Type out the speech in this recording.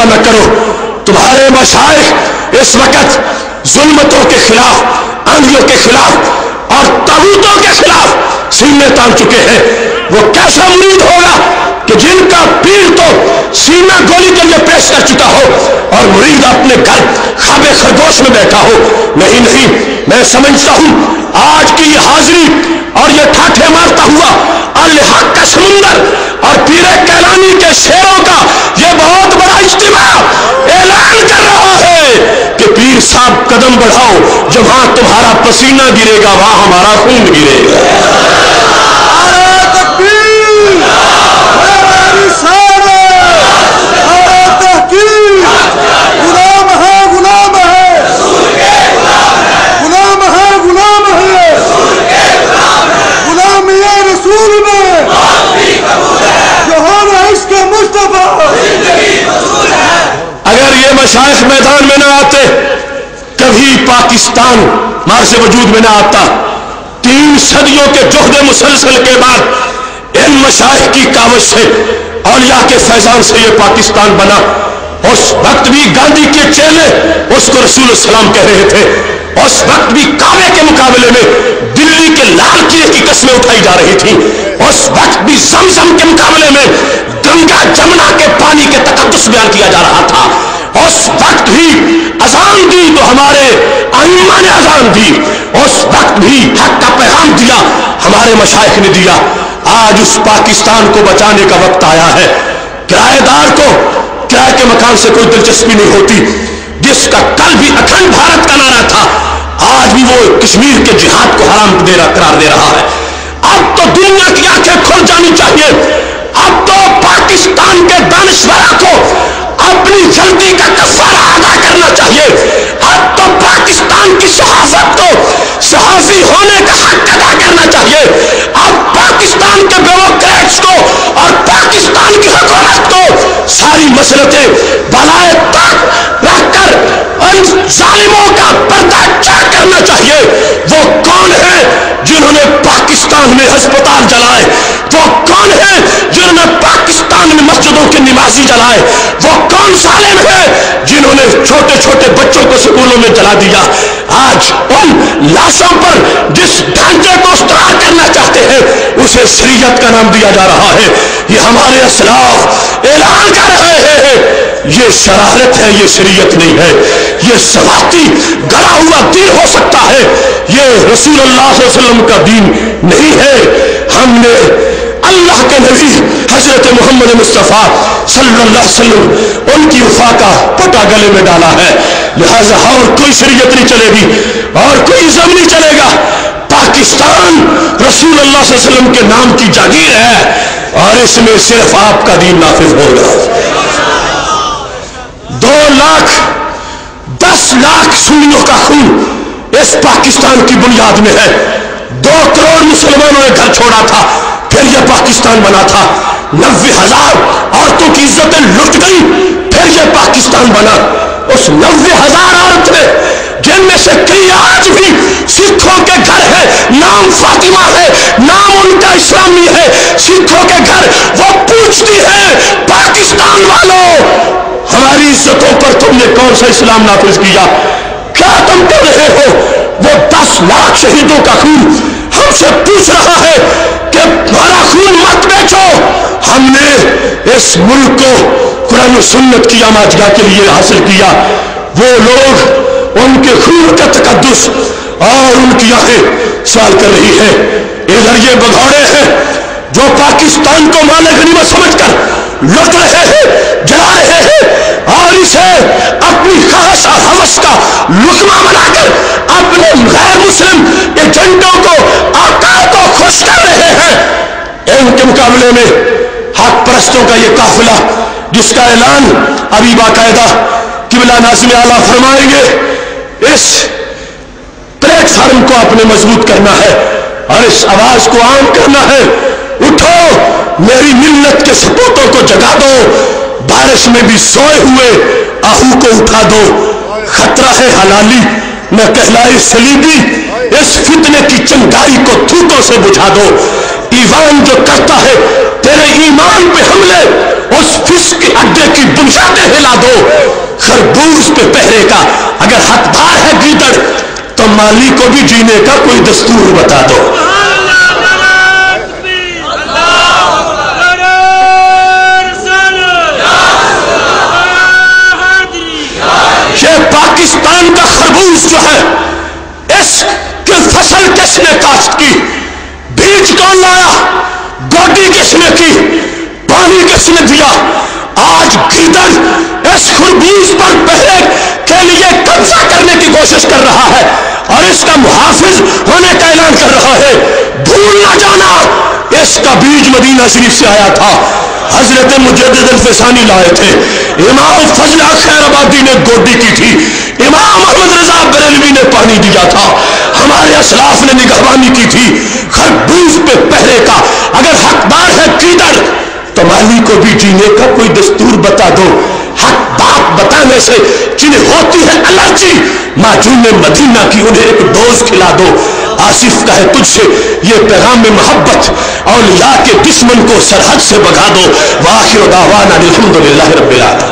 ترجمہ نہ کرو. تمہارے مشائخ اس وقت ظلمتوں کے خلاف، آندھیوں کے خلاف اور طاغوتوں کے خلاف سینے تان چکے ہیں. وہ کیسا مرید ہوگا کہ جن کا پیر تو سینہ گولی کے لیے پیش کر چکا ہو اور مرید اپنے گھر خواب خرگوش میں بیٹھا ہو. نہیں، میں سمجھتا ہوں آج کی یہ حاضری اور یہ ٹھاٹھے مارتا ہوا الحق کا سمندر اور پیر کیلانی کے شیروں کا یہ بہت بڑا اجتماع اعلان کر رہا ہے کہ پیر صاحب قدم بڑھاؤ، جہاں تمہارا پسینہ گرے گا وہاں ہمارا خون گرے گا. اگر یہ مشائخ میدان میں نہ آتے، کبھی پاکستان مارز وجود میں نہ آتا. 3 صدیوں کے جہد مسلسل کے بعد ان مشائخ کی کاوش سے، اولیاء کے فیضان سے یہ پاکستان بنا. اس وقت بھی گاندھی کے چیلے اس کو رسول السلام کہہ رہے تھے. اس وقت بھی کعبے کے مقابلے میں دلی کے لال قلعے کی قسمیں اٹھائی جا رہی تھیں. اس وقت بھی زمزم کے مقابلے میں گنگا جمنا کے پانی کے تقدس بیان کیا جا رہا تھا. اس وقت بھی اذان دی تو ہمارے ائمہ نے اذان دی. اس وقت بھی حق کا پیغام دیا، ہمارے مشائخ نے دیا. آج اس پاکستان کو بچانے کا وقت آیا ہے. کرایہ دار کو کرائے کے مکان سے کوئی دلچسپی نہیں ہوتی. جس کا کل بھی اکھنڈ بھارت کا نعرہ تھا، آج بھی وہ کشمیر کے جہاد کو حرام قرار دے رہا ہے. اب تو دنیا کی آنکھیں کھل جانی چاہیے. اب تو پاکستان کے دانشوروں کو اپنی غلطی کا کفارہ ادا کرنا چاہیے. اب تو پاکستان کی صحافت کو صحافی ہونے کا حق ادا کرنا چاہیے. اب پاکستان کے بیوروکریٹس کو اور پاکستان کی حکومت کو ساری مسلطیں بالائے طاق رکھ کر ان ظالموں کا پردہ چاک کرنا چاہیے. وہ کون ہیں جنہوں نے پاکستان میں ہسپتال جلائے؟ وہ کون ہیں جنہوں نے پاکستان میں مسجدوں کے نمازی جلائے؟ وہ کون ظالم ہیں جنہوں نے چھوٹے چھوٹے بچوں کو سکولوں میں جلا دیا؟ آج ان لاشوں پر جس ڈھانچے کو استوار کرنا چاہتے ہیں اسے شریعت کا نام دیا جا رہا ہے. یہ ہمارے اسلاف اعلان کر رہے ہیں یہ شرارت ہے، یہ شریعت نہیں ہے. یہ سواتی گڑا ہوا دین ہو سکتا ہے، یہ رسول اللہ صلی اللہ علیہ وسلم کا دین نہیں ہے. ہم نے اللہ کے نبی حضرت محمد مصطفیٰ صلی اللہ علیہ وسلم ان کی وفا کا پٹا گلے میں ڈالا ہے. لہذا اور کوئی شریعت نہیں چلے گی اور کوئی ازم نہیں چلے گا. پاکستان رسول اللہ صلی اللہ علیہ وسلم کے نام کی جاگیر ہے اور اس میں صرف آپ کا دین نافذ ہوگا. 2,10,00,000 سنیوں کا خون اس پاکستان کی بنیاد میں ہے. 2 کروڑ مسلمانوں نے گھر چھوڑا تھا پھر یہ پاکستان بنا تھا. 90,000 عورتوں کی عزتیں لٹ گئی پھر یہ پاکستان بنا. اس 90,000 عورتیں جن میں سے کئی آج بھی سکھوں کے گھر ہے، نام فاطمہ ہے، نام ان کا اسلامی ہے، سکھوں کے گھر وہ پوچھتی ہے پاکستان والوں ہماری عزتوں پر تم نے کون سا اسلام نافذ کیا؟ کیا تم کر رہے ہو؟ وہ 10,00,000 شہیدوں کا خون ہم سے پوچھ رہا ہے کہ ہمارا خون مت بیچو. ہم نے اس ملک کو قرآن و سنت کی آماجگاہ کے لیے حاصل کیا. وہ لوگ ان کے خون کا تقدس اور ان کی آنکھیں سوال کر رہی ہے. ادھر یہ بگھوڑے ہیں جو پاکستان کو مال غنیمت سمجھ کر لوٹ رہے ہیں، جلا رہے ہیں اور اسے اپنی خواہش اور ہوس کا لقمہ بنا کر اپنے غیر مسلم ایجنٹوں کو آقا کو خوش کر رہے ہیں. ان کے مقابلے میں حق پرستوں کا یہ قافلہ جس کا اعلان ابھی باقاعدہ قبلہ ناظم اعلیٰ فرمائیں گے، اس پلیٹ فارم کو اپنے مضبوط کرنا ہے اور اس آواز کو عام کرنا ہے. اٹھو میری ملت کے سپوتوں کو جگا دو، بارش میں بھی سوئے ہوئے آہو کو اٹھا دو. خطرہ ہے حلالی نہ کہلائے صلیبی، اس فتنے کی چنگاری کو تھوکوں سے بجھا دو. ایوان جو کرتا ہے تیرے ایمان پہ حملے اس فسق کے اڈے کی بنیادیں کھلا دو، خربوز پہ پہرے کا اگر حقدار ہے گیدڑ تو مالی کو بھی جینے کا کوئی دستور بتا دو۔ یہ پاکستان کا خربوز جو ہے، اس کی فصل کس نے کاشت کی، بیج کون لایا، گوڈی کس نے کی، پانی کس نے دیا؟ آج گیدڑ اس خربوز پر پہرے کے لیے قبضہ کرنے کی کوشش کر رہا ہے اور اس کا محافظ ہونے کا اعلان کر رہا ہے۔ بھول نہ جانا اس کا بیج مدینہ شریف سے آیا تھا، حضرت مجدد الفسانی لائے تھے، امام فضل خیر آبادی نے گوڈی کی تھی، امام محمد رضا بریلوی نے پانی دیا تھا، ہمارے اسلاف نے نگہبانی کی تھی۔ خربوز پہ پہرے کا اگر حقدار ہے گیدڑ تو مالی کو بھی جینے کا کوئی دستور بتا دو۔ حق بات بتانے سے جنہیں ہوتی ہے الرجی، معجون مدینہ کی انہیں ایک ڈوز کھلا دو۔ آصف کا ہے تجھ سے یہ پیغام محبت، اولیاء کے دشمن کو سرحد سے بھگا دو۔ وآخر دعوانا الحمدللہ رب العالمین۔